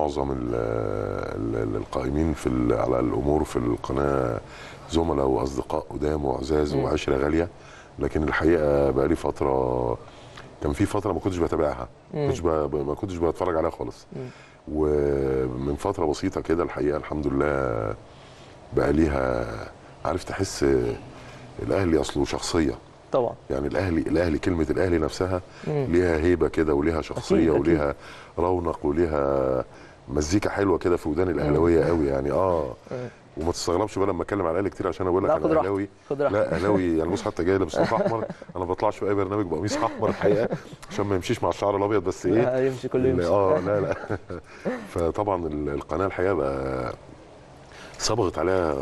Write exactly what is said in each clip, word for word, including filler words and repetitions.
معظم ال ال القائمين في على الامور في القناه زملاء واصدقاء قدام وعزاز وعشره غاليه، لكن الحقيقه بقى لي فتره، كان في فتره ما كنتش بتابعها، ما كنتش ما كنتش بتفرج عليها خالص. مم. ومن فتره بسيطه كده الحقيقه الحمد لله بقى ليها، عارف تحس الاهلي اصله شخصيه طبعا. يعني الاهلي الاهلي كلمه الاهلي نفسها مم. ليها هيبه كده وليها شخصيه أكيد وليها أكيد. رونق وليها مزيكا حلوه كده في ودان الاهلاويه قوي يعني. اه وما تستغربش بقى لما اتكلم على الاهلي كتير عشان اقول لك انا اهلاوي. لا اهلاوي يعني بص حتى جاي لابس قميص احمر، انا ما بطلعش في اي برنامج بقميص احمر الحقيقه عشان ما يمشيش مع الشعر الابيض بس ايه لا يمشي كله يمشي. اه لا لا فطبعا القناه الحقيقه بقى صبغت عليها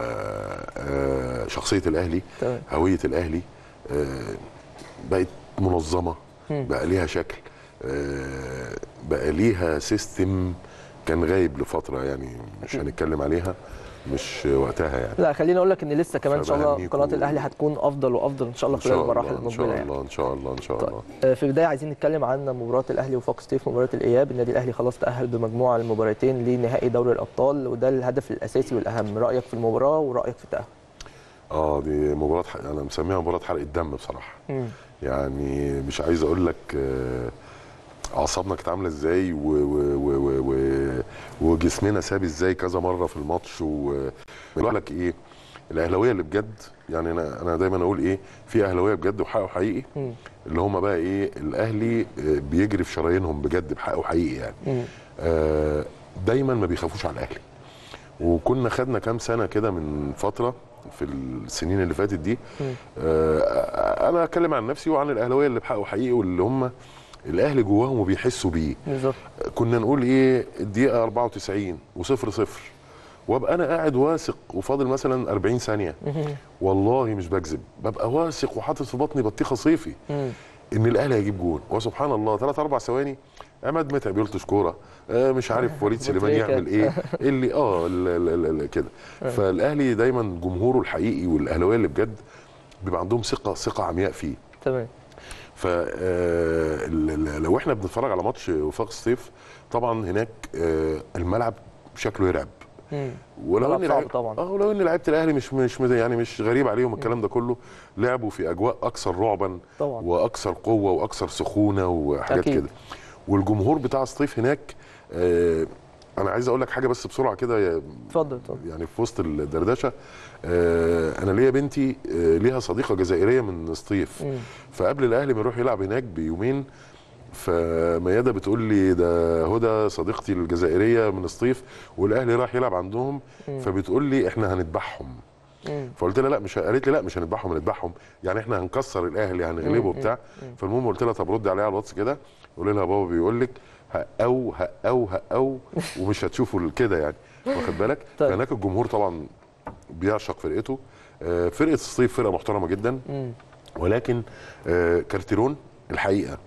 شخصيه الاهلي، هويه الاهلي، بقت منظمه، بقى ليها شكل، بقى ليها سيستم كان غايب لفتره يعني مش هنتكلم عليها مش وقتها يعني. لا خليني اقول لك ان لسه كمان ان شاء الله قناه الاهلي هتكون افضل وافضل ان شاء الله خلال المراحل المقبله يعني. ان شاء الله ان شاء الله ان شاء الله. طيب في البدايه عايزين نتكلم عن مباراه الاهلي وفاق سطيف، مباراه الاياب. النادي الاهلي خلاص تاهل بمجموعه المباراتين لنهائي دوري الابطال، وده الهدف الاساسي والاهم. رايك في المباراه ورايك في التاهل؟ اه دي مباراه انا مسميها مباراه حرق الدم بصراحه. م. يعني مش عايز اقول لك آه اعصابنا كانت عامله ازاي وجسمنا ساب ازاي كذا مره في الماتش. وبقول لك ايه الاهلاويه اللي بجد يعني انا انا دايما اقول ايه في اهلاويه بجد وحقه حقيقي م. اللي هم بقى ايه الاهلي بيجري في شرايينهم بجد بحقه حقيقي يعني. آه دايما ما بيخافوش على الاهلي. وكنا خدنا كام سنه كده من فتره في السنين اللي فاتت دي. آه انا اتكلم عن نفسي وعن الاهلاويه اللي بحقه حقيقي واللي هم الاهلي جواهم وبيحسوا بيه. بالظبط. كنا نقول ايه الدقيقه أربعة وتسعين وصفر صفر وابقى انا قاعد واثق وفاضل مثلا أربعين ثانيه والله مش بكذب ببقى واثق وحاطط في بطني بطيخه صيفي ان الاهلي هيجيب جول. وسبحان الله ثلاث اربع ثواني عماد متعب يلطش كوره، آه مش عارف وليد سليمان يعمل ايه اللي اه كده. فالاهلي دايما جمهوره الحقيقي والاهلاويه اللي بجد بيبقى عندهم ثقه ثقه عمياء فيه. تمام. ف لو احنا بنتفرج على ماتش وفاق سطيف طبعا هناك الملعب شكله يرعب. ولو ان لعب طبعا اه ولو ان لعيبه الاهلي مش مش يعني مش غريب عليهم الكلام ده كله، لعبوا في اجواء اكثر رعبا طبعا واكثر قوه واكثر سخونه وحاجات كده. والجمهور بتاع سطيف هناك آه انا عايز اقول لك حاجه بس بسرعه كده اتفضل. يعني في وسط الدردشه آه انا ليا بنتي آه ليها صديقه جزائريه من سطيف، فقبل الاهلي ما يروح يلعب هناك بيومين فميادة بتقول لي ده هدى صديقتي الجزائريه من سطيف والاهلي راح يلعب عندهم مم. فبتقول لي احنا هنذبحهم. فقلت لها لا مش قالت لي لا مش هنذبحهم هنذبحهم يعني احنا هنكسر الاهلي هنغلبه وبتاع. فالمهم قلت لها طب ردي عليها على الواتس كده قولي لها بابا بيقول لك هقو هقو هقو ومش هتشوفوا كده يعني واخد بالك. طيب. فهناك الجمهور طبعا بيعشق فرقته. فرقه سطيف فرقه محترمه جدا ولكن كارتيرون الحقيقه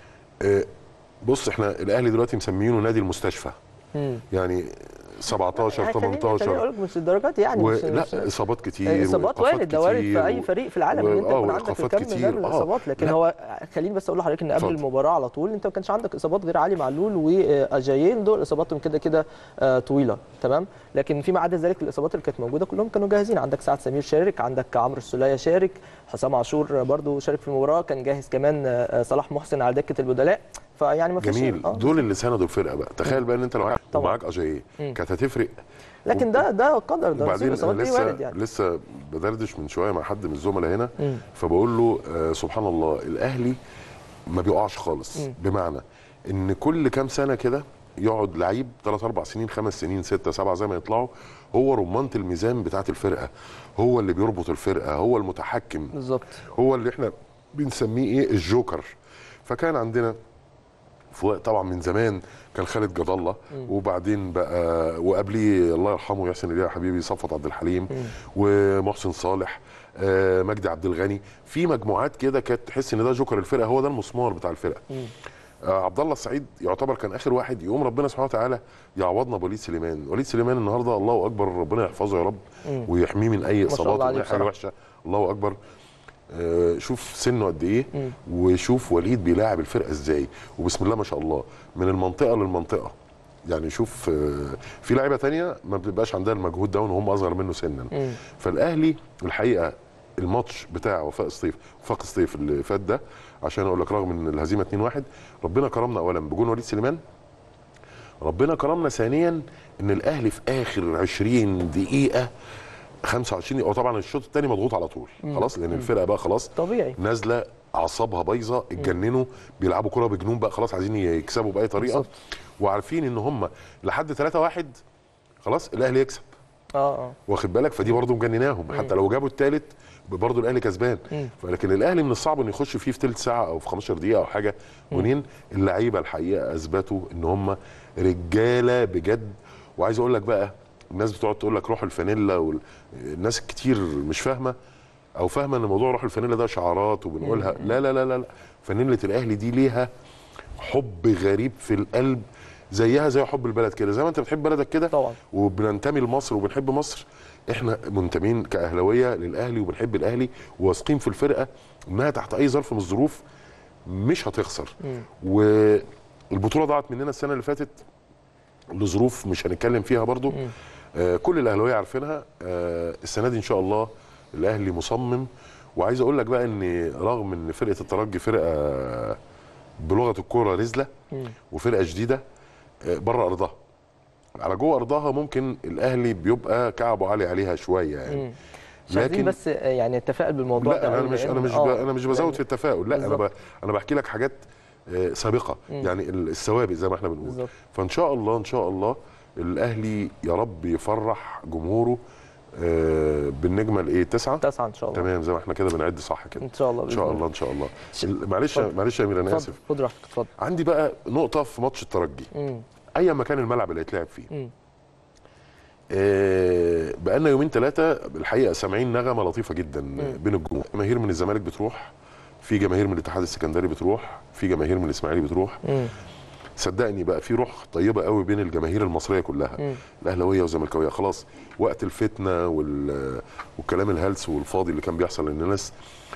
بص احنا الاهلي دلوقتي مسميينه نادي المستشفى. مم. يعني سبعتاشر تمنتاشر مش الدرجات يعني و... مش لا اصابات كتير اصابات وارد ده وارد في اي فريق في العالم و... ان انت يكون عندك الكم ده من الاصابات. لكن لا. هو خليني بس اقول لحضرتك ان قبل المباراه على طول انت ما كانش عندك اصابات غير علي معلول واجايين، دول اصاباتهم كده كده طويله تمام. لكن فيما عدا ذلك الاصابات اللي كانت موجوده كلهم كانوا جاهزين. عندك سعد سمير شارك، عندك عمرو السوليه شارك، حسام عاشور برده شارك في المباراه، كان جاهز كمان صلاح محسن على دكه البدلاء. فيعني ما فيش جميل آه. دول اللي ساندوا الفرقه بقى. تخيل بقى ان انت لو معاك اجاييه كانت هتفرق. لكن ده ده قدر ده وبعدين لسه وارد يعني. لسه بدردش من شويه مع حد من الزملاء هنا مم. فبقول له آه سبحان الله الاهلي ما بيقعش خالص. مم. بمعنى ان كل كام سنه كده يقعد لعيب ثلاث اربع سنين خمس سنين ستة سبعة زي ما يطلعوا هو رمانه الميزان بتاعه الفرقه، هو اللي بيربط الفرقه، هو المتحكم بالظبط، هو اللي احنا بنسميه ايه الجوكر. فكان عندنا طبعا من زمان كان خالد جد الله وبعدين بقى وقبليه الله يرحمه يحسن اليه حبيبي صفوت عبد الحليم مم. ومحسن صالح آه مجدي عبد الغني. في مجموعات كده كانت تحس ان ده جوكر الفرقه، هو ده المسمار بتاع الفرقه. آه عبد الله السعيد يعتبر كان اخر واحد يقوم ربنا سبحانه وتعالى يعوضنا بوليد سليمان. وليد سليمان النهارده الله اكبر ربنا يحفظه يا رب مم. ويحميه من اي اصابات ومن اي حاجه وحشه. الله اكبر. آه شوف سنه قد ايه وشوف وليد بيلاعب الفرقه ازاي وبسم الله ما شاء الله من المنطقه للمنطقه يعني شوف في لعيبه ثانيه ما بتبقاش عندها المجهود ده وهم اصغر منه سنا. م. فالاهلي الحقيقه الماتش بتاع وفاق سطيف وفاق سطيف اللي فات ده، عشان اقول لك رغم ان الهزيمه اتنين واحد ربنا كرمنا اولا بجون وليد سليمان، ربنا كرمنا ثانيا ان الاهلي في اخر عشرين دقيقه خمسة وعشرين دقيقه، وطبعا الشوط الثاني مضغوط على طول خلاص لان الفرقه بقى خلاص طبيعي نازله اعصابها بايظه، اتجننوا بيلعبوا كره بجنون بقى خلاص عايزين يكسبوا باي طريقه بالزبط. وعارفين ان هم لحد ثلاثة واحد خلاص الاهلي يكسب اه اه واخد بالك، فدي برضه مجنناهم حتى لو جابوا الثالث برضه الاهلي كسبان. فلكن الاهلي من الصعب انه يخش فيه في ثلث ساعه او في خمستاشر دقيقه او حاجه جونين. اللعيبه الحقيقه اثبتوا ان هم رجاله بجد. وعايز اقول لك بقى الناس بتقعد تقول لك روح الفانيلا، والناس كتير مش فاهمه او فاهمه ان موضوع روح الفانيلا ده شعارات وبنقولها. لا لا لا لا فانيله الاهلي دي ليها حب غريب في القلب، زيها زي حب البلد كده، زي ما انت بتحب بلدك كده طبعا وبننتمي لمصر وبنحب مصر. احنا منتمين كاهلاويه للاهلي وبنحب الاهلي وواثقين في الفرقه انها تحت اي ظرف من الظروف مش هتخسر. والبطوله ضاعت مننا السنه اللي فاتت لظروف مش هنتكلم فيها برضو. آه كل الاهلاويه عارفينها. آه السنه دي ان شاء الله الاهلي مصمم. وعايز اقول لك بقى ان رغم ان فرقه الترجي فرقه بلغه الكوره رزله وفرقه جديده آه بره ارضها، على جوه ارضها ممكن الاهلي بيبقى كعبه عالي عليها شويه يعني. لكن بس يعني التفاؤل بالموضوع لا ده انا مش انا مش آه انا مش بزود في التفاؤل، لا بالزبط. انا انا بحكي لك حاجات آه سابقه مم. يعني السوابق زي ما احنا بنقول بالزبط. فان شاء الله ان شاء الله الاهلي يا رب يفرح جمهوره آه بالنجمه الايه تسعه تسعه ان شاء الله. تمام زي ما احنا كده بنعد صح كده ان شاء الله ان شاء الله ان شاء الله. معلش معلش يا امير انا اسف. خد راحتك اتفضل. عندي بقى نقطه في ماتش الترجي ايا ما كان الملعب اللي هيتلعب فيه. مم. آه بقالنا يومين ثلاثه الحقيقه سامعين نغمه لطيفه جدا مم. بين الجمهور. جماهير من الزمالك بتروح، في جماهير من الاتحاد السكندري بتروح، في جماهير من الاسماعيلي بتروح. مم. صدقني بقى في روح طيبه قوي بين الجماهير المصريه كلها، الاهلاويه والزملكاويه. خلاص وقت الفتنه والكلام الهلس والفاضي اللي كان بيحصل ان الناس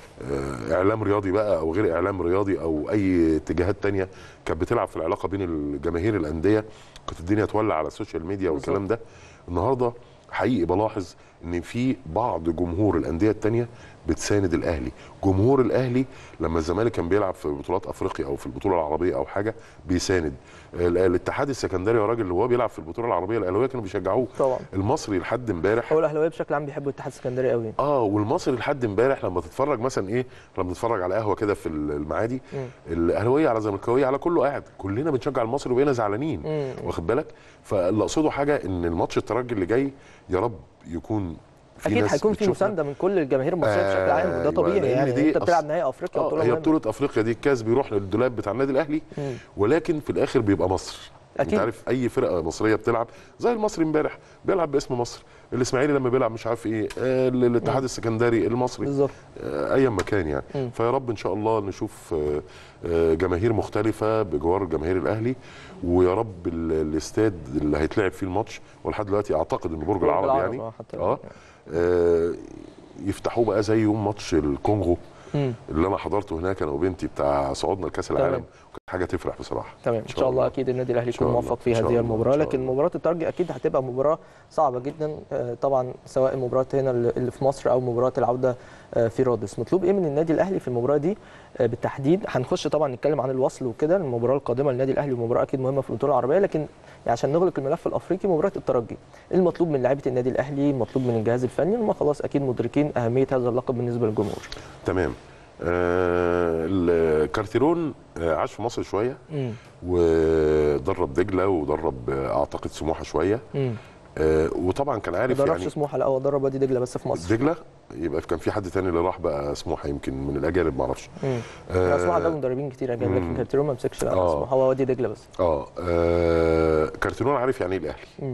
اعلام رياضي بقى او غير اعلام رياضي او اي اتجاهات تانية كانت بتلعب في العلاقه بين الجماهير الانديه، كانت الدنيا تولع على السوشيال ميديا والكلام ده. النهارده حقيقي بلاحظ ان في بعض جمهور الانديه التانية بتساند الاهلي. جمهور الاهلي لما الزمالك كان بيلعب في بطولات افريقيا او في البطوله العربيه او حاجه بيساند. الاتحاد السكندري يا راجل اللي هو بيلعب في البطوله العربيه الاهلاويه كانوا بيشجعوه طبعا. المصري لحد امبارح هو الاهلاويه بشكل عام بيحبوا الاتحاد السكندري قوي. اه والمصري لحد امبارح لما تتفرج مثلا ايه لما تتفرج على قهوه كده في المعادي الاهلاويه على الزملكاويه على كله قاعد كلنا بنشجع المصري وبقينا زعلانين واخد بالك. فاللي اقصده حاجه ان الماتش الترجي اللي جاي يا رب يكون في اكيد هيكون في مسانده من كل الجماهير المصريه آه بشكل عام وده طبيعي يعني. دي انت بتلعب نهائي افريقيا آه هي بطوله افريقيا دي الكاس بيروح للدولاب بتاع النادي الاهلي مم. ولكن في الاخر بيبقى مصر. أكيد. انت عارف اي فرقه مصريه بتلعب زي المصري امبارح بيلعب باسم مصر، الاسماعيلي لما بيلعب مش عارف ايه آه الاتحاد السكندري المصري بالظبط آه ايا ما كان يعني. مم. فيا رب ان شاء الله نشوف آه آه جماهير مختلفه بجوار جماهير الاهلي، ويا رب الاستاد اللي هيتلعب فيه الماتش ولحد دلوقتي اعتقد انه برج العرب يعني اه آه يفتحوه بقى زي يوم ماتش الكونغو مم. اللي انا حضرته هناك انا وبنتي بتاع صعودنا لكاس العالم، كانت حاجه تفرح بصراحه. تمام ان شاء الله اكيد النادي الاهلي يكون موفق في هذه المباراه. لكن مباراه الترجي اكيد هتبقى مباراه صعبه جدا طبعا سواء المباراه هنا اللي في مصر او مباراه العوده في رادس. مطلوب ايه من النادي الاهلي في المباراه دي بالتحديد؟ هنخش طبعا نتكلم عن الوصل وكده المباراه القادمه للنادي الاهلي ومباراه اكيد مهمه في البطوله العربيه، لكن عشان نغلق الملف الافريقي مباراه الترجي المطلوب من لاعيبه النادي الاهلي المطلوب من الجهاز الفني هم خلاص اكيد مدركين اهميه هذا اللقب بالنسبه للجمهور. تمام. آه الكارتيرون آه عاش في مصر شويه مم. ودرب دجله ودرب آه اعتقد سموحه شويه آه وطبعا كان عارف يعني ما دربش سموحه لا هو درب وادي دجله بس في مصر. دجله يبقى كان في حد تاني اللي راح بقى سموحه يمكن من الاجانب ما اعرفش. آه سموحه ده مدربين كتير اجانب لكن كارتيرون ما مسكش لا آه سموحه هو وادي دجله بس. اه, آه كارتيرون عارف يعني ايه الاهلي مم.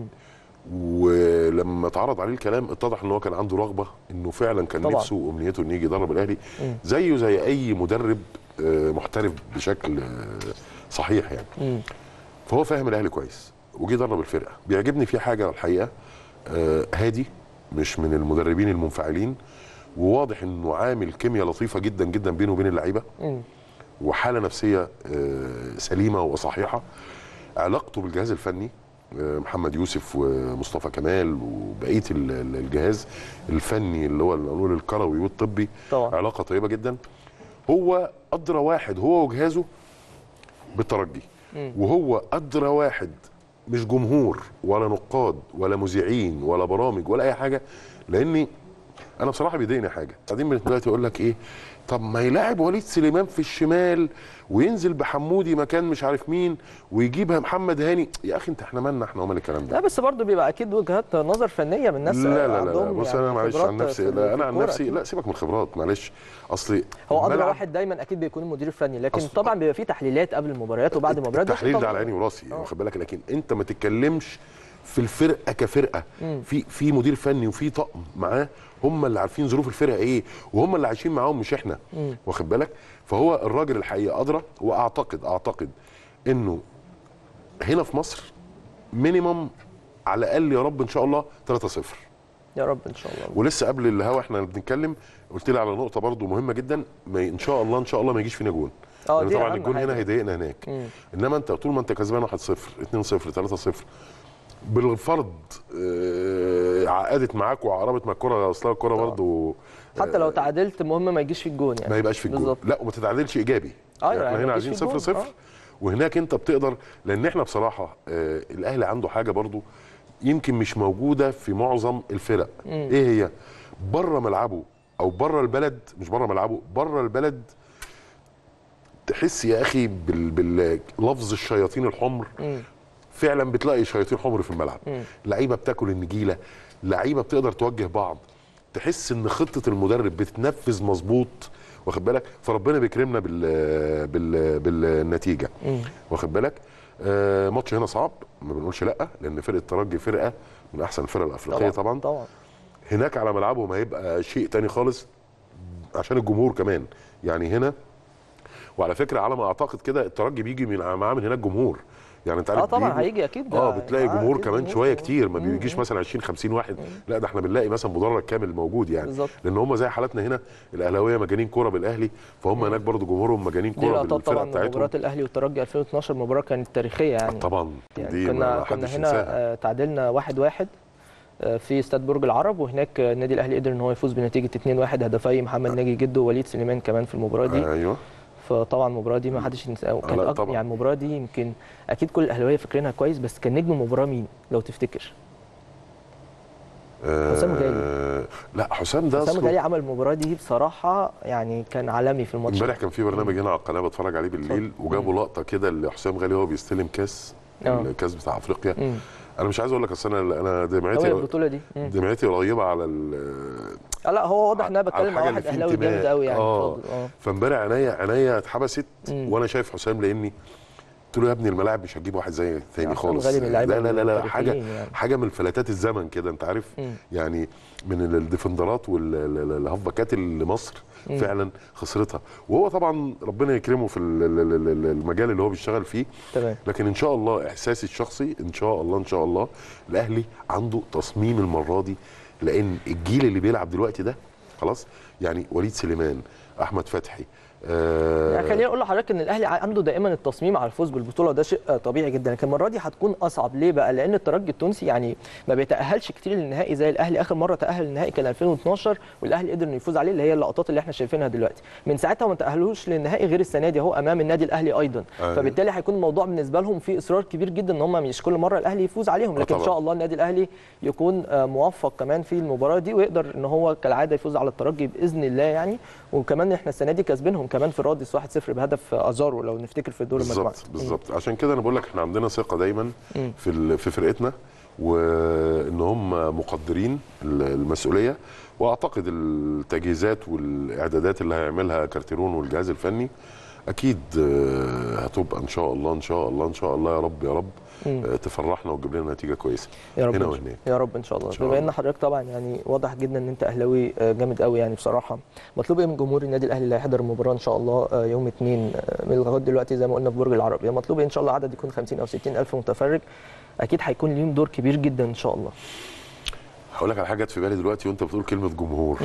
ولما اتعرض عليه الكلام اتضح ان هو كان عنده رغبه انه فعلا كان طبعا. نفسه وامنيته انه يجي يدرب الاهلي زيه زي اي مدرب محترف بشكل صحيح يعني. مم. فهو فاهم الاهلي كويس وجي يدرب الفرقه. بيعجبني فيه حاجه الحقيقه هادي مش من المدربين المنفعلين وواضح انه عامل كيمياء لطيفه جدا جدا بينه وبين اللعيبه وحاله نفسيه سليمه وصحيحه. علاقته بالجهاز الفني محمد يوسف ومصطفى كمال وبقيه الجهاز الفني اللي هو نقول الكروي والطبي طبعا. علاقه طيبه جدا. هو ادرى واحد هو وجهازه بالترجي، وهو ادرى واحد، مش جمهور ولا نقاد ولا مذيعين ولا برامج ولا اي حاجه. لاني انا بصراحه بيضايقني حاجه قاعدين من دلوقتي يقول لك ايه، طب ما يلاعب وليد سليمان في الشمال وينزل بحمودي مكان مش عارف مين ويجيبها محمد هاني. يا اخي انت احنا مالنا احنا ومال الكلام ده؟ لا بس برضه بيبقى اكيد وجهات نظر فنيه من الناس. لا لا لا بص يعني انا معلش عن نفسي، لا انا عن نفسي لا سيبك من الخبرات معلش. اصلي هو ادرى واحد دايما اكيد بيكون المدير الفني، لكن طبعا بيبقى في تحليلات قبل المباريات وبعد المباريات. التحليل ده على عيني وراسي واخد بالك، لكن انت ما تتكلمش في الفرقه كفرقه. مم. في في مدير فني وفي طقم معاه هم اللي عارفين ظروف الفرقه ايه، وهم اللي عايشين معاهم مش احنا. مم. واخد بالك. فهو الراجل الحقيقه ادرى. واعتقد اعتقد انه هنا في مصر مينيمم على الاقل يا رب ان شاء الله ثلاثة صفر يا رب ان شاء الله. ولسه قبل الهوا احنا بنتكلم قلت لي على نقطه برضو مهمه جدا، ما ان شاء الله ان شاء الله ما يجيش فينا جون. اه يعني طبعا الجون هنا هيضايقنا هناك. مم. انما انت طول ما انت كسبان واحد صفر اتنين صفر ثلاثة صفر بالفرض آه عقدت معاك وعربت مع الكره، اصلا الكره برضه حتى لو تعادلت المهم ما يجيش في الجون يعني ما يبقاش في الجون. لا وما تتعادلش ايجابي. اه يعني احنا يعني هنا عايزين صفر صفر. آه. وهناك انت بتقدر، لان احنا بصراحه آه الاهلي عنده حاجه برضه يمكن مش موجوده في معظم الفرق. مم. ايه هي؟ بره ملعبه او بره البلد، مش بره ملعبه، بره البلد تحس يا اخي باللفظ الشياطين الحمر. مم. فعلا بتلاقي شياطين حمر في الملعب. لعيبه بتاكل النجيله، لعيبه بتقدر توجه بعض، تحس ان خطه المدرب بتتنفذ مظبوط واخد بالك. فربنا بيكرمنا بال بال بالنتيجه واخد بالك. آه ماتش هنا صعب ما بنقولش لا، لان فرقه الترجي فرقه من احسن الفرق الافريقيه طبعا, طبعا. طبعا هناك على ملعبهم هيبقى شيء تاني خالص عشان الجمهور كمان. يعني هنا وعلى فكره على ما اعتقد كده الترجي بيجي من معاه من هناك جمهور. يعني انت عارف اه طبعا هيجي اكيد. اه بتلاقي جمهور كمان جمهور شويه كتير، ما بيجيش مثلا عشرين خمسين واحد. مم. لا ده احنا بنلاقي مثلا مدرج كامل موجود يعني بالزبط. لان هم زي حالتنا هنا الاهلاويه مجانين كوره بالاهلي، فهم هناك برضو جمهورهم مجانين كوره بالفرقه بتاعتهم. مباراه الاهلي والترجي ألفين واثناشر مباراه كانت تاريخيه يعني. طبعا يعني دي كنا كنا هنا آه تعادلنا واحد واحد في استاد برج العرب، وهناك النادي الاهلي قدر ان هو يفوز بنتيجه اتنين واحد هدفي محمد ناجي جده ووليد سليمان كمان في المباراه دي. ايوه فطبعا المباراه دي ما حدش ينساها. كانت أكبر يعني المباراه دي يمكن اكيد كل الاهلاويه فاكرينها كويس، بس كان نجم المباراه مين لو تفتكر؟ أه حسام غالي. لا حسام ده حسام غالي عمل المباراه دي بصراحه يعني كان عالمي في الماتش. امبارح كان في برنامج هنا على القناه بتفرج عليه بالليل وجابوا لقطه كده لحسام غالي وهو بيستلم كاس أوه. الكاس بتاع افريقيا. مم. انا مش عايز اقول لك اصل انا انا دمعتي البطوله دي دمعتي قريبه على ال اه لا هو واضح ان انا بتكلم مع واحد اهلاوي جامد قوي يعني. اه, آه. فامبارح عينيا عينيا اتحبست وانا شايف حسام لاني قلت له يا ابني الملاعب مش هتجيب واحد زي ثاني خالص. لا لا لا لا حاجه يعني. حاجه من فلاتات الزمن كده انت عارف. مم. يعني من الديفندرات والهافباكات اللي مصر مم. فعلا خسرتها، وهو طبعا ربنا يكرمه في المجال اللي هو بيشتغل فيه. تمام. لكن ان شاء الله احساسي الشخصي ان شاء الله ان شاء الله الاهلي عنده تصميم المره دي، لان الجيل اللي بيلعب دلوقتي ده خلاص. يعني وليد سليمان، احمد فتحي، آه يعني خليني اقول لحضرتك ان الاهلي عنده دائما التصميم على الفوز بالبطوله، ده شيء طبيعي جدا. لكن المره دي هتكون اصعب. ليه بقى؟ لان الترجي التونسي يعني ما بيتاهلش كتير للنهائي زي الاهلي. اخر مره تاهل للنهائي كان ألفين واثناشر والاهلي قدر انه يفوز عليه، اللي هي اللقطات اللي احنا شايفينها دلوقتي. من ساعتها ما تاهلوش للنهائي غير السنه دي اهو امام النادي الاهلي ايضا. أيه. فبالتالي هيكون الموضوع بالنسبه لهم في اصرار كبير جدا ان هم مش كل مره الاهلي يفوز عليهم، لكن ان شاء الله النادي الاهلي يكون موفق كمان في المباراه دي ويقدر ان هو كالعاده يفوز على الترجي باذن الله يعني. وكمان احنا السنه دي كسبينهم كمان في الرادس واحد صفر بهدف ازارو لو نفتكر في الدور المجموعي. بالظبط بالظبط. عشان كده انا بقول لك احنا عندنا ثقه دايما في في فرقتنا، وان هم مقدرين المسؤوليه. واعتقد التجهيزات والاعدادات اللي هيعملها كارتيرون والجهاز الفني اكيد هتبقى ان شاء الله ان شاء الله ان شاء الله يا رب يا رب مم. تفرحنا وتجيب لنا نتيجه كويسه يا رب هنا وهناك يا رب ان شاء الله. بما ان حضرتك طبعا يعني واضح جدا ان انت اهلاوي جامد قوي يعني بصراحه، مطلوب ايه من جمهور النادي الاهلي اللي هيحضر المباراه ان شاء الله يوم اثنين من لغايه دلوقتي زي ما قلنا في برج العرب؟ يعني مطلوب ان شاء الله عدد يكون خمسين او ستين الف متفرج، اكيد هيكون ليهم دور كبير جدا ان شاء الله. هقول لك على حاجه جت في بالي دلوقتي وانت بتقول كلمه جمهور.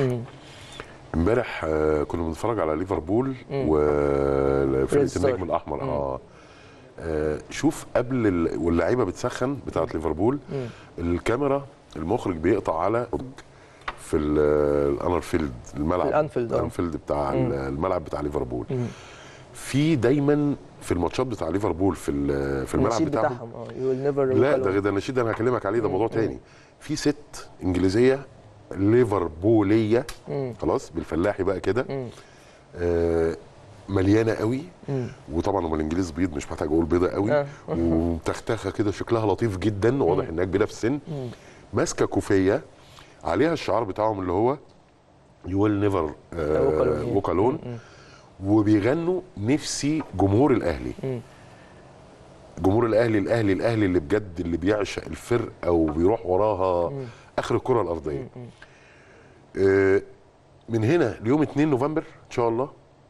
امبارح كنا بنتفرج على ليفربول وفرقه النجم الاحمر. اه آه شوف قبل ال... واللعيبه بتسخن بتاعت ليفربول، مم. الكاميرا المخرج بيقطع على في الانفيلد الملعب الانفيلد الانفيلد بتاع مم. الملعب بتاع ليفربول. مم. في دايما في الماتشات بتاع ليفربول في في الملعب بتاعهم بتاعهم لا ده ده النشيد ده انا هكلمك عليه، ده موضوع تاني. في ست انجليزيه ليفربوليه خلاص بالفلاحي بقى كده، آه مليانه قوي، مم. وطبعا هم الانجليز بيض مش محتاج اقول بيضه قوي، آه. ومتختخه كده شكلها لطيف جدا، واضح انها كبيره في السن، ماسكه كوفيه عليها الشعار بتاعهم اللي هو يو ويل نيفر ووك الون، وبيغنوا نفسي جمهور الاهلي. مم. جمهور الاهلي الاهلي الاهلي اللي بجد اللي بيعشق الفرقه وبيروح وراها مم. اخر الكره الارضيه. مم. آه من هنا ليوم اتنين نوفمبر ان شاء الله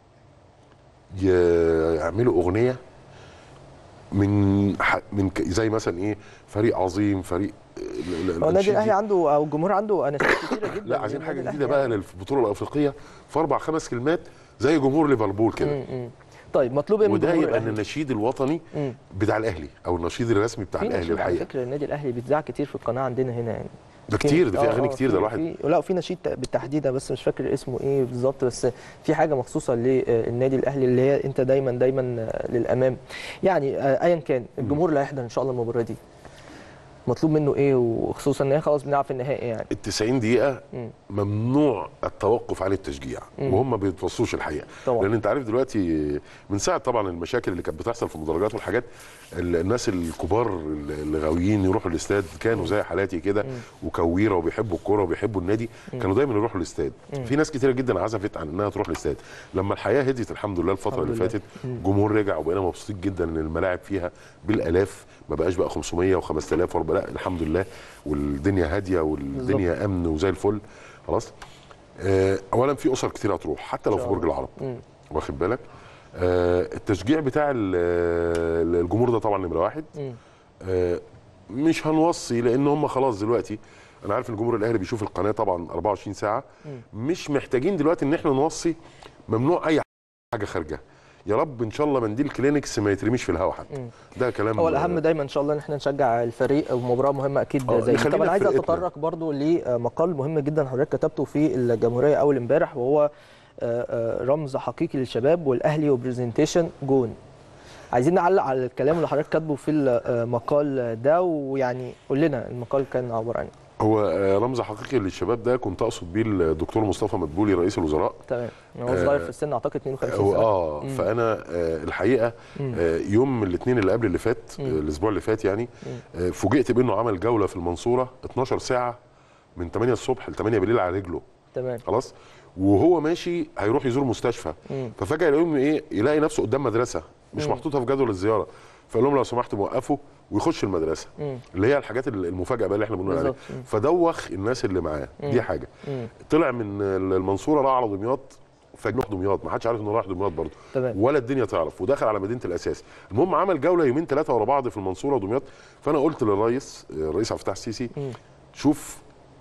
يعملوا اغنيه من من زي مثلا ايه فريق عظيم، فريق هو النادي الاهلي عنده او الجمهور عنده اناشيد كتيره جدا. لا عايزين حاجه جديده بقى للبطوله الافريقيه في اربع خمس كلمات زي جمهور ليفربول كده. طيب مطلوب ايه من وده يبقى النشيد الوطني مم. بتاع الاهلي او النشيد الرسمي بتاع الاهلي. الحقيقه على فكره النادي الاهلي بيتذاع كتير في القناه عندنا هنا يعني ده كتير، ده في اغاني كتير، ده الواحد لا وفي نشيد بالتحديد بس مش فاكر اسمه ايه بالظبط، بس في حاجه مخصوصه للنادي الاهلي اللي هي انت دايما دايما للامام يعني. ايا كان الجمهور اللي هيحضر ان شاء الله المباراه دي مطلوب منه ايه، وخصوصا ان هي خلاص بنلعب في النهائي يعني ال تسعين دقيقه مم. ممنوع التوقف عن التشجيع، مم. وهم ما بيتوصوش الحقيقه طبعا. لان انت عارف دلوقتي من ساعه طبعا المشاكل اللي كانت بتحصل في المدرجات والحاجات، الناس الكبار اللي غاويين يروحوا الاستاد كانوا زي حالاتي كده وكويره وبيحبوا الكوره وبيحبوا النادي، مم. كانوا دايما يروحوا الاستاد. مم. في ناس كتيره جدا عزفت عن انها تروح الاستاد. لما الحياه هديت الحمد لله الفتره اللي فاتت، الجمهور رجع وبقينا مبسوطين جدا ان الملاعب فيها بالالاف، ما بقاش بقى خمسمية وخمسة آلاف وربع، لا الحمد لله، والدنيا هاديه والدنيا بالزبط. امن وزي الفل خلاص. آه اولا في اسر كتير هتروح حتى لو في برج العرب، واخد بالك. آه التشجيع بتاع الجمهور ده طبعا نمره واحد. آه مش هنوصي لان هم خلاص دلوقتي انا عارف ان الجمهور الاهلي بيشوف القناه طبعا اربعة وعشرين ساعه، مش محتاجين دلوقتي ان احنا نوصي ممنوع اي حاجه خارجه. يا رب ان شاء الله منديل كلينكس ما يترميش في الهواء حتى. ده كلام هو الاهم دايما ان شاء الله ان احنا نشجع الفريق ومباراه مهمه اكيد زي دي. طب انا عايز اتطرق برضو لمقال مهم جدا حضرتك كتبته في الجمهوريه اول امبارح، وهو رمز حقيقي للشباب والاهلي وبرزنتيشن جون. عايزين نعلق على الكلام اللي حضرتك كاتبه في المقال ده، ويعني قول لنا المقال كان عباره عن ايه. هو رمز حقيقي للشباب ده كنت اقصد بيه الدكتور مصطفى مدبولي رئيس الوزراء. تمام. هو صغير في السن اعتقد اتنين وخمسين سنه. اه مم. فانا الحقيقه يوم الاثنين اللي قبل اللي فات، الاسبوع اللي فات يعني، فوجئت بانه عمل جوله في المنصوره اتناشر ساعه من تمانية الصبح ل تمانية بالليل على رجله. تمام. خلاص. وهو ماشي هيروح يزور مستشفى، مم. ففجاه يلاقي ايه يلاقي نفسه قدام مدرسه مش مم. محطوطه في جدول الزياره، فقال لهم لو سمحتوا موقفوا ويخش المدرسه. مم. اللي هي الحاجات المفاجاه بقى اللي احنا بنقول عليها. فدوخ الناس اللي معاه، دي حاجه. مم. طلع من المنصوره راح على دمياط، فجنوح دمياط ما حدش عارف انه رايح دمياط برضه ولا الدنيا تعرف، ودخل على مدينه الاساس. المهم عمل جوله يومين ثلاثه ورا بعض في المنصوره ودمياط. فانا قلت للرئيس الرئيس عبد الفتاح السيسي، مم. شوف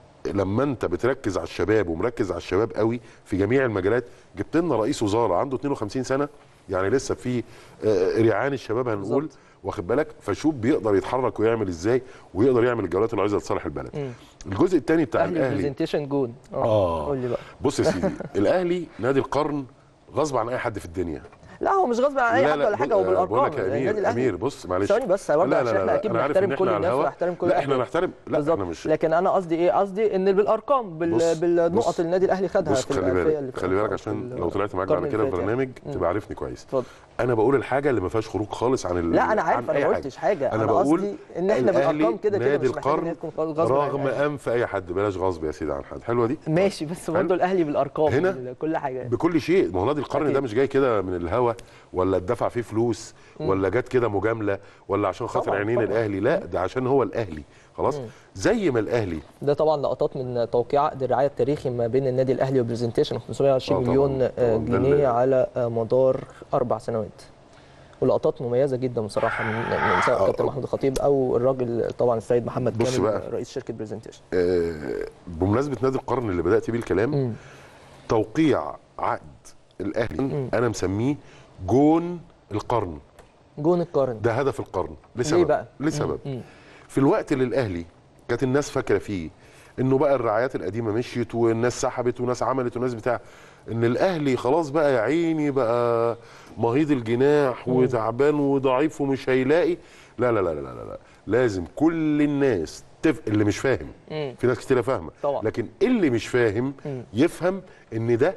لما انت بتركز على الشباب ومركز على الشباب قوي في جميع المجالات، جبت لنا رئيس وزاره عنده اتنين وخمسين سنه، يعني لسه في ريعان الشباب هنقول، واخد بالك، فشوف بيقدر يتحرك ويعمل ازاي، ويقدر يعمل الجولات اللي عايزها لصالح البلد. مم. الجزء الثاني بتاع الاهلي برزنتيشن جون. اه قول لي بقى. بص يا سيدي، الاهلي نادي القرن غصب عن اي حد في الدنيا. لا هو مش غصب عن اي حد ولا حاجه، هو بالارقام. بقول لك يا امير، امير بص معلش ثواني بس برضه عشان احنا اكيد بنحترم كل الناس ونحترم كل لا احنا نحترم لا بالزبط. احنا مش، لكن انا قصدي ايه، قصدي ان بالارقام بال... بالنقط اللي النادي الاهلي خدها في الالفيه اللي خلي بالك عشان لو طلعت معاك بعد كده البرنامج تبقى عارفني كويس. اتفضل. انا بقول الحاجه اللي ما فيهاش خروج خالص عن ال... لا انا عارف، انا ما قلتش حاجه، انا, أنا قصدي ان احنا بالارقام كده كده مش محتاج ان هي تكون غصب رغم انف اي حد، بلاش غصب يا سيدي عن حد. حلوه دي ماشي، بس برضه الاهلي بالارقام هنا كل حاجه بكل شيء. ما هو نادي القرن ده مش جاي كده من الهوا ولا اتدفع فيه فلوس ولا جت كده مجامله ولا عشان خاطر عينين الاهلي، لا ده عشان هو الاهلي خلاص. مم. زي ما الاهلي ده طبعا لقطات من توقيع عقد الرعايه التاريخي ما بين النادي الاهلي وبرزنتيشن خمسمية وعشرين مليون جنيه على مدار اربع سنوات، ولقطات مميزه جدا بصراحه من من سواء كابتن محمود الخطيب او الراجل طبعا السيد محمد كامل رئيس شركه برزنتيشن. آه بمناسبه نادي القرن اللي بدات بيه الكلام، مم. توقيع عقد الاهلي مم. انا مسميه جون القرن. جون القرن ده هدف القرن لسبب. ليه بقى؟ لسبب مم. مم. في الوقت اللي الاهلي كانت الناس فاكره فيه انه بقى الرعايات القديمه مشيت والناس سحبت وناس عملت وناس بتاع، ان الاهلي خلاص بقى يا عيني بقى مهيض الجناح وتعبان وضعيف ومش هيلاقي. لا لا لا لا لا, لا. لازم كل الناس تف... اللي مش فاهم، مم. في ناس كتير فاهمه طبعا. لكن اللي مش فاهم مم. يفهم ان ده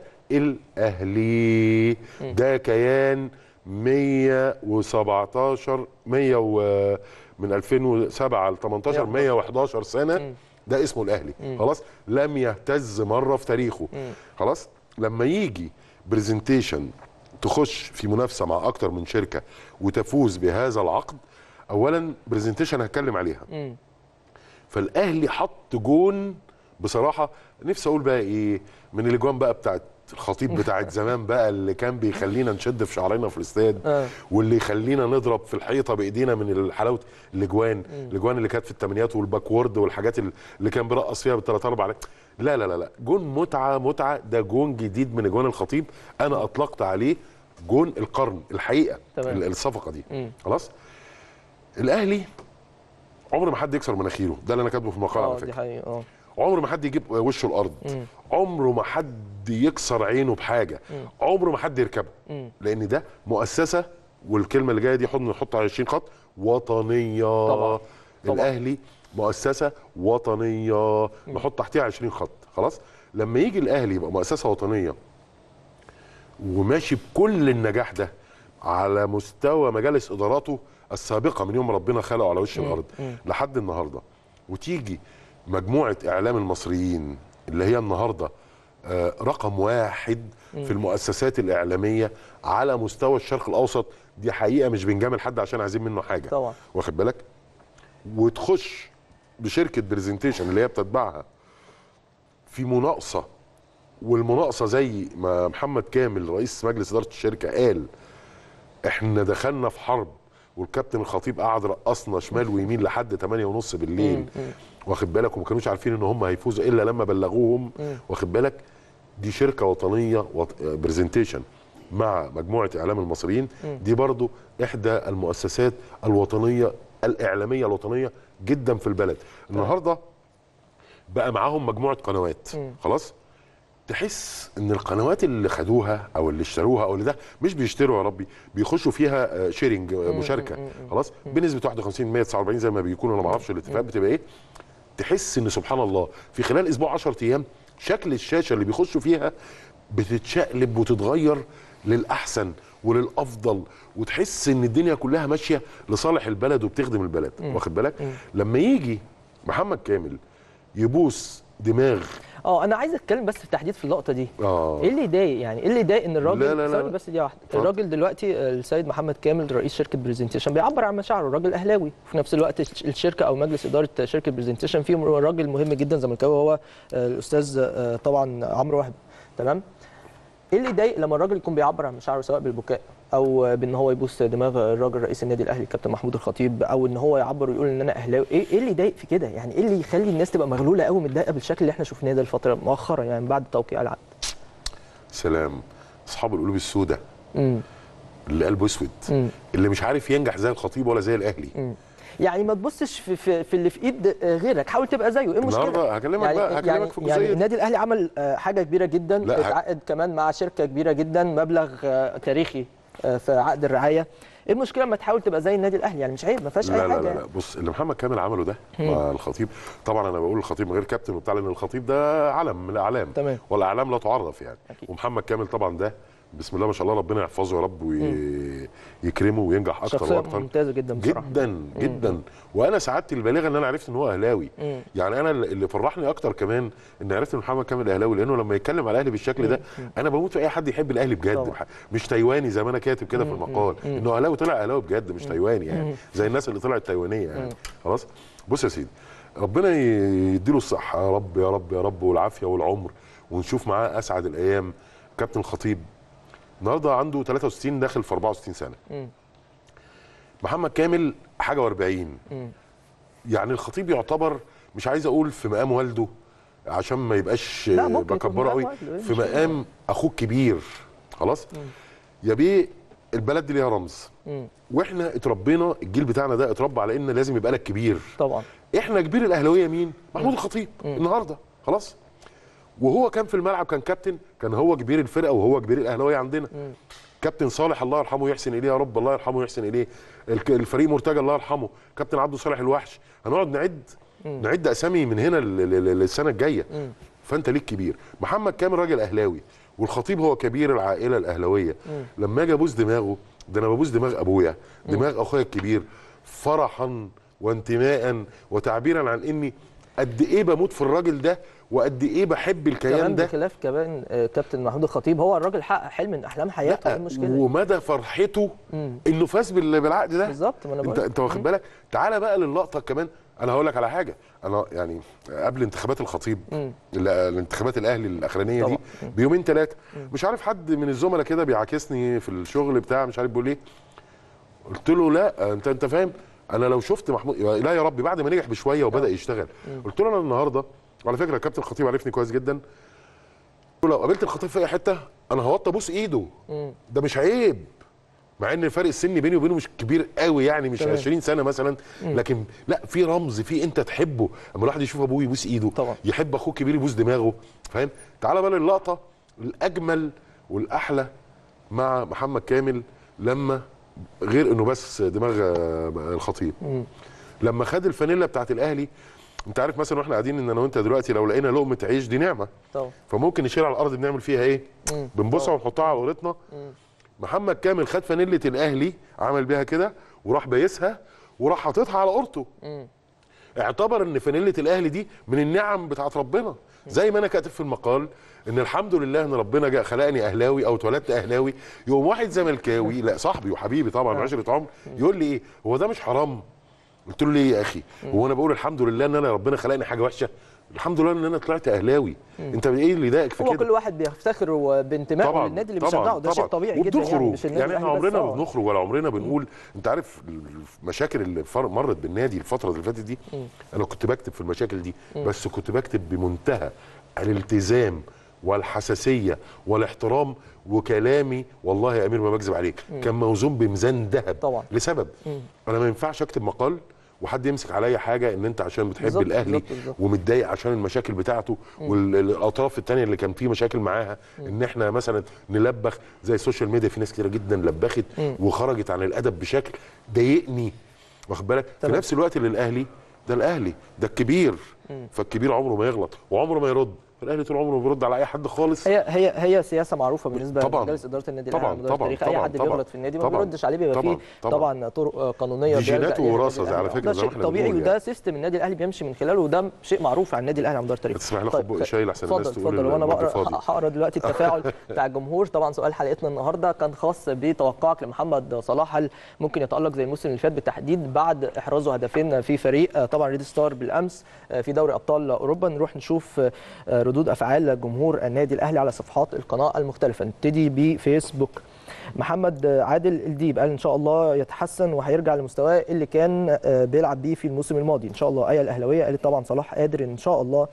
الاهلي مم. ده كيان مية وسبعتاشر مية و... من ألفين وسبعة ل تمنتاشر مية وحداشر سنه. مم. ده اسمه الاهلي. مم. خلاص لم يهتز مره في تاريخه. مم. خلاص لما يجي برزنتيشن تخش في منافسه مع اكتر من شركه وتفوز بهذا العقد، اولا برزنتيشن هتكلم عليها. مم. فالاهلي حط جون بصراحه نفسي اقول بقى ايه من الاجوان بقى بتاعت الخطيب بتاعت زمان بقى اللي كان بيخلينا نشد في شعرنا في الاستاد آه. واللي يخلينا نضرب في الحيطه بايدينا من حلاوه الاجوان. الاجوان اللي كانت في الثمانينات والباكورد والحاجات اللي كان بيرقص فيها بالثلاث اربع. لا لا لا لا جون متعه متعه. ده جون جديد من اجوان الخطيب انا اطلقت عليه جون القرن الحقيقه. تمام. الصفقه دي مم. خلاص. الاهلي عمر ما حد يكسر مناخيره، ده اللي انا كاتبه في المقاله على اه دي فكره. حقيقة. اه عمر ما حد يجيب وشه الارض. مم. عمره ما حد يكسر عينه بحاجه. مم. عمره ما حد يركبها. مم. لان ده مؤسسه، والكلمه اللي جايه دي حط نحط على عشرين خط، وطنيه. طبعا. طبعا. الاهلي مؤسسه وطنيه نحط تحتها عشرين خط. خلاص لما يجي الاهلي يبقى مؤسسه وطنيه وماشي بكل النجاح ده على مستوى مجالس اداراته السابقه من يوم ربنا خلقه على وش الارض لحد النهارده، وتيجي مجموعه اعلام المصريين اللي هي النهارده آه رقم واحد في المؤسسات الاعلاميه على مستوى الشرق الاوسط، دي حقيقه مش بنجامل حد عشان عايزين منه حاجه طبعا. واخد بالك، وتخش بشركه برزنتيشن اللي هي بتتبعها في مناقصه، والمناقصه زي ما محمد كامل رئيس مجلس اداره الشركه قال احنا دخلنا في حرب والكابتن الخطيب قعد رقصنا شمال ويمين لحد تمانية ونص بالليل واخد بالك، وما كانوش عارفين ان هم هيفوزوا الا لما بلغوهم واخد بالك. دي شركه وطنيه وط... برزنتيشن مع مجموعه اعلام المصريين، دي برضو احدى المؤسسات الوطنيه الاعلاميه الوطنيه جدا في البلد. النهارده بقى معاهم مجموعه قنوات. خلاص تحس ان القنوات اللي خدوها او اللي اشتروها او اللي ده مش بيشتروا يا ربي، بيخشوا فيها شيرنج مشاركه خلاص بنسبه واحد وخمسين بالمية تسعة واربعين زي ما بيكونوا، انا ما اعرفش الاتفاقات بتبقى ايه. تحس ان سبحان الله في خلال اسبوع عشرة ايام شكل الشاشه اللي بيخشوا فيها بتتشقلب وتتغير للاحسن وللافضل، وتحس ان الدنيا كلها ماشيه لصالح البلد وبتخدم البلد واخد بالك. لما يجي محمد كامل يبوس دماغ اه انا عايز اتكلم بس في تحديد في اللقطه دي. اه ايه اللي يضايق يعني ايه اللي يضايق ان الراجل لا لا لا ثواني بس دي واحده ف... الراجل دلوقتي السيد محمد كامل رئيس شركه برزنتيشن بيعبر عن مشاعره، الراجل اهلاوي وفي نفس الوقت الشركه او مجلس اداره شركه برزنتيشن فيه راجل مهم جدا زملكاوي هو الاستاذ طبعا عمرو وهبي. تمام. ايه اللي يضايق لما الراجل يكون بيعبر عن مشاعره سواء بالبكاء او بان هو يبوس دماغ الراجل رئيس النادي الاهلي الكابتن محمود الخطيب، او ان هو يعبر ويقول ان انا اهلاوي؟ ايه ايه اللي يضايق في كده؟ يعني ايه اللي يخلي الناس تبقى مغلوله قوي متضايقه بالشكل اللي احنا شفناه ده الفتره مؤخرا يعني بعد توقيع العقد؟ سلام اصحاب القلوب السوداء امم اللي قلبه اسود، اللي مش عارف ينجح زي الخطيب ولا زي الاهلي. مم. يعني ما تبصش في, في, في اللي في ايد غيرك، حاول تبقى زيه. ايه المشكله؟ النهارده هكلمك يعني بقى هكلمك يعني في جزئيه يعني النادي الاهلي عمل حاجه كبيره جدا، اتعاقد كمان مع شركه كبيره جدا مبلغ تاريخي في عقد الرعايه. ايه المشكله لما تحاول تبقى زي النادي الاهلي؟ يعني مش عيب، ما فيهاش اي لا حاجه. لا لا لا بص اللي محمد كامل عمله ده مع الخطيب، طبعا انا بقول الخطيب من غير كابتن وبتاع لان الخطيب ده علم من الاعلام تمام، والاعلام لا تعرف يعني أكيد. ومحمد كامل طبعا ده بسم الله ما شاء الله ربنا يحفظه يا رب ويكرمه وينجح اكتر شخصية واكتر. ممتازه جدا بصراحه جدا جدا مم. وانا سعادتي البالغه ان انا عرفت ان هو اهلاوي. مم. يعني انا اللي فرحني اكتر كمان ان عرفت ان محمد كامل اهلاوي، لانه لما يتكلم على الاهلي بالشكل ده مم. انا بموت في اي حد يحب الاهلي بجد طبعا. مش تايواني زي ما انا كاتب كده في المقال مم. انه اهلاوي طلع اهلاوي بجد مش تايواني يعني مم. زي الناس اللي طلعت تايوانيه يعني. خلاص بص يا سيدي ربنا يديله الصحه يا رب يا رب يا رب والعافيه والعمر ونشوف معاه اسعد الايام. كابتن الخطيب النهارده عنده تلاتة وستين داخل في اربعة وستين سنه. مم. محمد كامل حاجه واربعين. مم. يعني الخطيب يعتبر مش عايز اقول في مقام والده عشان ما يبقاش بكبره قوي، في مقام اخوه الكبير. خلاص مم. يا بيه البلد دي ليها رمز، واحنا اتربينا الجيل بتاعنا ده اتربى على ان لازم يبقى لك كبير. طبعا احنا كبير الاهلاويه مين؟ محمود الخطيب النهارده خلاص، وهو كان في الملعب كان كابتن، كان هو كبير الفرقه وهو كبير الاهلاويه عندنا. مم. كابتن صالح الله يرحمه ويحسن اليه، يا رب الله يرحمه ويحسن اليه. الفريق مرتجى الله يرحمه، كابتن عبده صالح الوحش. هنقعد نعد مم. نعد اسامي من هنا للسنه الجايه. مم. فانت ليك كبير. محمد كامل راجل اهلاوي، والخطيب هو كبير العائله الاهلاويه. مم. لما اجي ابوس دماغه، ده انا ببوس دماغ ابويا، دماغ اخويا الكبير، فرحا وانتماء وتعبيرا عن اني قد ايه بموت في الراجل ده وقد ايه بحب الكيان ده. بخلاف كمان كابتن محمود الخطيب، هو الراجل حقق حلم من احلام حياته. ايه المشكله؟ ومدى فرحته مم. انه فاز بالعقد ده بالظبط. ما انا انت انت واخد بالك. تعالى بقى للقطه كمان. انا هقول لك على حاجه، انا يعني قبل انتخابات الخطيب، الانتخابات الاهلي الاخرانيه دي بيومين ثلاثه، مش عارف حد من الزملاء كده بيعاكسني في الشغل بتاع مش عارف بيقول ايه، قلت له لا انت انت فاهم، انا لو شفت محمود لا يا ربي بعد ما نجح بشويه وبدا يشتغل، قلت له انا النهارده وعلى فكره الكابتن الخطيب عرفني كويس جدا، لو قابلت الخطيب في اي حته انا هوطي ابوس ايده، ده مش عيب، مع ان الفرق السني بيني وبينه مش كبير قوي يعني، مش عشرين سنه مثلا، لكن لا في رمز، في انت تحبه، اما الواحد يشوف ابوه يبوس ايده طبعا. يحب اخوه الكبير يبوس دماغه، فاهم. تعالى بقى للقطه الاجمل والاحلى مع محمد كامل، لما غير انه بس دماغ الخطيب، لما خد الفانيلا بتاعت الاهلي. انت عارف مثلا واحنا قاعدين ان انا وانت دلوقتي لو لقينا لقمه عيش دي نعمه طبعا، فممكن نشيلها على الارض بنعمل فيها ايه؟ بنبصها ونحطها على قورتنا. محمد كامل خد فانيله الاهلي عمل بيها كده وراح بايسها وراح حاططها على قورته، اعتبر ان فانيله الاهلي دي من النعم بتاعت ربنا. زي ما انا كاتب في المقال ان الحمد لله ان ربنا جاء خلقني اهلاوي او اتولدت اهلاوي، يوم واحد زملكاوي لا صاحبي وحبيبي طبعا عشره عمر يقول لي ايه هو ده مش حرام؟ قلت له ليه يا اخي؟ هو انا بقول الحمد لله ان انا ربنا خلقني حاجه وحشه؟ الحمد لله ان انا طلعت اهلاوي. انت ايه اللي ضايقك في كده؟ هو كل واحد بيفتخر بانتمائه للنادي اللي بيشجعه، ده شيء طبيعي جدا يعني، مش النادي يعني احنا عمرنا ما بنخرج ولا عمرنا بنقول. انت عارف المشاكل اللي مرت بالنادي الفتره اللي فاتت دي، انا كنت بكتب في المشاكل دي، بس كنت بكتب بمنتهى الالتزام والحساسيه والاحترام، وكلامي والله يا امير ما بكذب عليك كان موزون بميزان ذهب طبعا، لسبب مم. انا ما ينفعش اكتب مقال وحد يمسك عليا حاجه ان انت عشان بتحب بالزبط الاهلي بالزبط بالزبط. ومتضايق عشان المشاكل بتاعته والاطراف الثانيه اللي كان في مشاكل معاها، مم. ان احنا مثلا نلبخ زي السوشيال ميديا، في ناس كتيره جدا لبخت مم. وخرجت عن الادب بشكل ضايقني، واخد بالك. في نفس الوقت اللي الاهلي ده الاهلي ده الكبير، مم. فالكبير عمره ما يغلط وعمره ما يرد. الاهلي طول عمره بيرد على اي حد خالص. هي هي هي سياسه معروفه بالنسبه لمجلس اداره النادي الاهلي على مدار التاريخ، اي حد بيغلط في النادي ما بيردش عليه، بيبقى فيه طبعا طرق قانونيه، دي جينات ووراثه على فكره، ده شيء طبيعي وده يعني. سيستم النادي الاهلي بيمشي من خلاله، وده شيء معروف عن النادي الاهلي على مدار التاريخ. تسمح لي اخد بقى شاي لحسن الناس تقول اتفضل. وانا بقرا هقرا دلوقتي التفاعل بتاع الجمهور. طبعا سؤال حلقتنا النهارده كان خاص بتوقعك لمحمد صلاح، هل ممكن يتالق زي الموسم اللي فات بالتحديد بعد احرازه هدفين في فريق طبعا ريد ستار بالامس في دوري ابطال اوروبا؟ نروح نشوف ردود افعال جمهور النادي الاهلي على صفحات القناه المختلفه. نبتدي بفيسبوك. محمد عادل الديب قال ان شاء الله يتحسن وهيرجع لمستواه اللي كان بيلعب بيه في الموسم الماضي ان شاء الله. ايه الاهلاويه قالت طبعا صلاح قادر ان شاء الله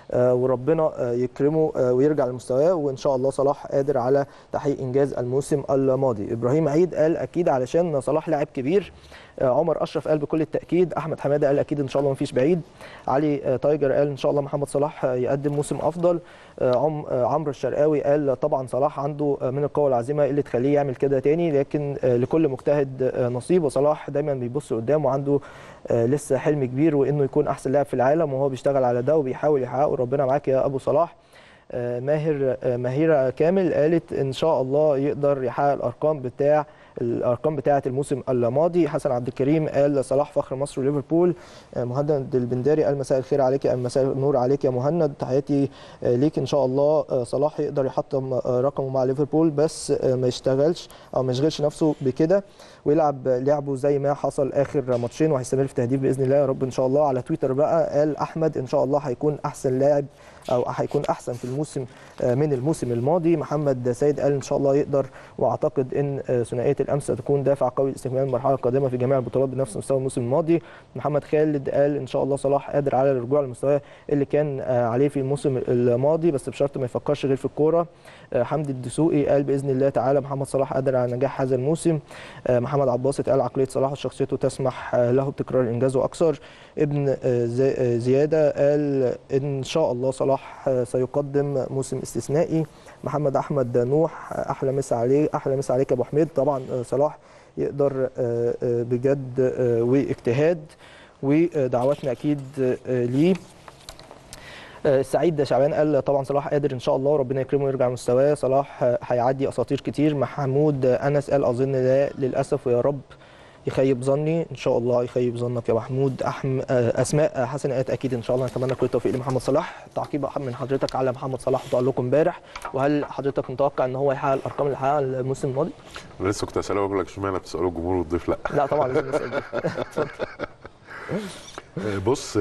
وربنا يكرمه ويرجع لمستواه، وان شاء الله صلاح قادر على تحقيق انجاز الموسم الماضي. ابراهيم عيد قال اكيد علشان صلاح لاعب كبير. عمر اشرف قال بكل التاكيد. احمد حماده قال اكيد ان شاء الله مفيش بعيد. علي تايجر قال ان شاء الله محمد صلاح يقدم موسم افضل. عم عمرو الشرقاوي قال طبعا صلاح عنده من القوه العازمه اللي تخليه يعمل كده تاني، لكن لكل مجتهد نصيب، وصلاح دايما بيبص قدام وعنده لسه حلم كبير وانه يكون احسن لاعب في العالم، وهو بيشتغل على ده وبيحاول يحققه. ربنا معاك يا ابو صلاح. ماهر ماهره كامل قالت ان شاء الله يقدر يحقق الارقام بتاع الارقام بتاعه الموسم الماضي. حسن عبد الكريم قال صلاح فخر مصر وليفربول. مهند البنداري قال مساء الخير عليك، مساء النور عليك يا مهند، تحياتي ليك، ان شاء الله صلاح يقدر يحطم رقمه مع ليفربول بس ما يشتغلش او ما يشغلش نفسه بكده ويلعب لعبه زي ما حصل اخر ماتشين، وهيستمر في تهديف باذن الله يا رب ان شاء الله. على تويتر بقى قال احمد ان شاء الله هيكون احسن لاعب او هيكون احسن في الموسم من الموسم الماضي. محمد سيد قال ان شاء الله يقدر، واعتقد ان ثنائيه الامس ستكون دافع قوي لاستكمال المرحله القادمه في جميع البطولات بنفس مستوى الموسم الماضي. محمد خالد قال ان شاء الله صلاح قادر على الرجوع للمستوى اللي كان عليه في الموسم الماضي بس بشرط ما يفكرش غير في الكوره. حمدي الدسوقي قال باذن الله تعالى محمد صلاح قادر على نجاح هذا الموسم. محمد عباسط قال عقليه صلاح وشخصيته تسمح له بتكرار انجازه اكثر. ابن زياده قال ان شاء الله صلاح سيقدم موسم استثنائي. محمد احمد نوح احلى مسا عليه احلى مسا عليك يا ابو حميد. طبعا صلاح يقدر بجد واجتهاد ودعواتنا اكيد ليه. سعيد شعبان قال طبعا صلاح قادر ان شاء الله وربنا يكرمه ويرجع لمستواه. صلاح هيعدي اساطير كتير. محمود انس قال اظن لا للاسف ويا رب يخيب ظني. ان شاء الله يخيب ظنك يا محمود. أحم... اسماء حسن قالت اكيد ان شاء الله نتمنى كل التوفيق لمحمد صلاح. تعقيب من حضرتك على محمد صلاح وتألقه امبارح، وهل حضرتك متوقع ان هو يحقق الارقام اللي حققها الموسم الماضي؟ انا لسه كنت هسأله واقول لك اشمعنى بتسالوا الجمهور والضيف لا؟ لا طبعا لازم نسال. بص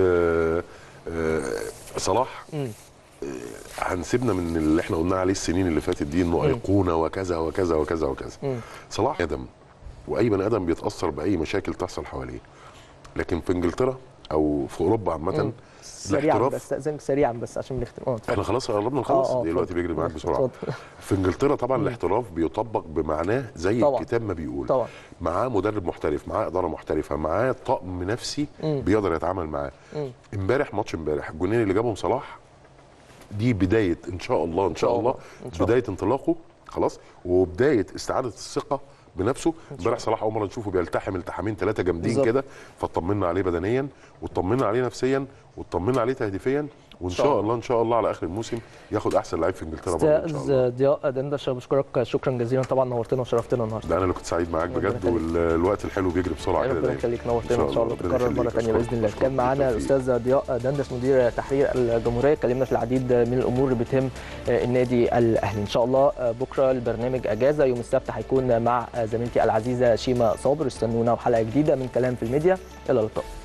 صلاح هنسيبنا من اللي احنا قلنا عليه السنين اللي فاتت دي انه ايقونه وكذا وكذا وكذا وكذا. صلاح ادم واي بني ادم بيتاثر باي مشاكل تحصل حواليه، لكن في انجلترا او في اوروبا عامه سريعا بس استاذنك سريعا بس عشان بنختم. اه احنا خلاص قربنا نخلص دلوقتي بيجري معاك بسرعه. في انجلترا طبعا مم. الاحتراف بيطبق بمعناه زي طبعا. الكتاب ما بيقول طبعا. معاه مدرب محترف، معاه اداره محترفه، معاه طقم نفسي مم. بيقدر يتعامل معاه. امبارح ماتش امبارح الجونين اللي جابهم صلاح دي بدايه ان شاء الله ان شاء الله بدايه انطلاقه خلاص، وبدايه استعاده الثقه بنفسه. امبارح صلاح اول مره نشوفه بيلتحم التحامين ثلاثه جامدين كده، فاطمنا عليه بدنيا واطمنا عليه نفسيا واطمنا عليه تهديفيا، وان شاء الله ان شاء الله على اخر الموسم ياخد احسن لعيب في انجلترا برضه ان شاء الله. استاذ ضياء دندش بشكرك شكرا جزيلا طبعا، نورتنا وشرفتنا النهارده. ده انا اللي كنت سعيد معاك بجد، والوقت الحلو بيجري بسرعه كده. ربنا يخليك، نورتنا ان شاء الله تتكرر مره ثانيه باذن الله. كان معانا الاستاذ ضياء دندش مدير تحرير الجمهوريه، اتكلمنا في العديد من الامور اللي بتهم النادي الاهلي. ان شاء الله بكره البرنامج اجازه، يوم السبت هيكون مع زميلتي العزيزه شيماء صابر. استنونا وحلقه جديده من كلام في الميديا. الى اللقاء.